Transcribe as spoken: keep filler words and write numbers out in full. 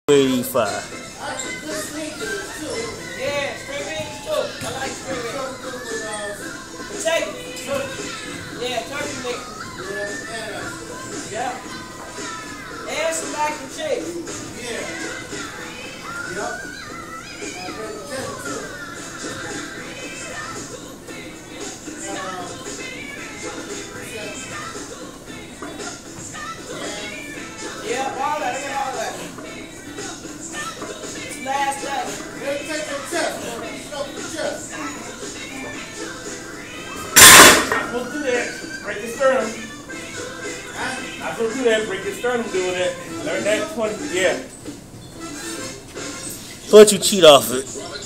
eighty-five. Yeah, string beans too. I like string beans. Potato. Yeah, turkey meat. Yeah. And some mac and cheese. Yeah. Yep. Yeah, all that. I got all that. It's last day. Let me take your chest. Show the chest. Not supposed to do that. Break your sternum. Not supposed to do that. Break your sternum doing that. Learn that twenty. Yeah. But you cheat off it.